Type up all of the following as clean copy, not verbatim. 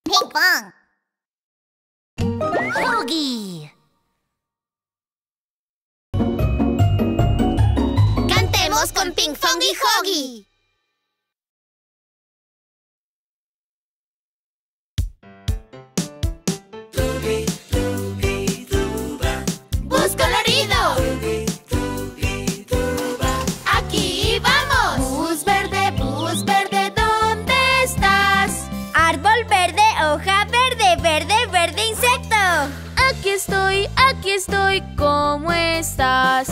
Ping pong. Huggy. Cantemos con Ping Pong y Huggy. ¡Bus colorido! ¡Aquí vamos! Bus verde, ¿dónde estás? Árbol verde, hoja verde, verde, verde insecto. Aquí estoy, ¿cómo estás?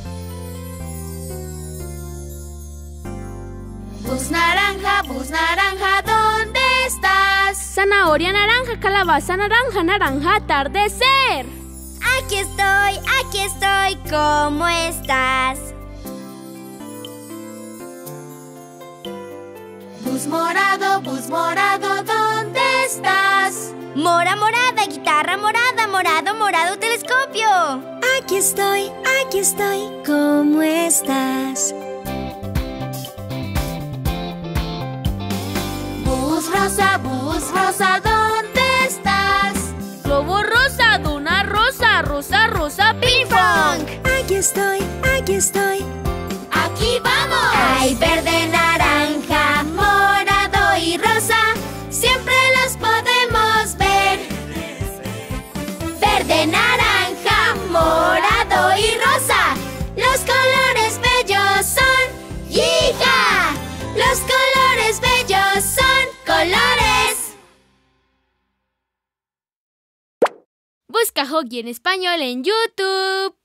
Bus naranja, ¿dónde estás? Zanahoria naranja, calabaza naranja, naranja atardecer. Aquí estoy, ¿cómo estás? Bus morado, ¿dónde estás? Mora morada, guitarra morada, morado, morado, telescopio. Aquí estoy, ¿cómo estás? Bus rosa, ¿dónde estás? Globo rosa, duna rosa, rosa, rosa, ping pong. Aquí estoy. ¡Aquí vamos! Hay verde, naranja, morado y rosa. Siempre los podemos ver. Verde, naranja, morado y rosa. Los colores bellos son ¡Yija! Los colores bellos son colores. Busca Huggy en español en YouTube.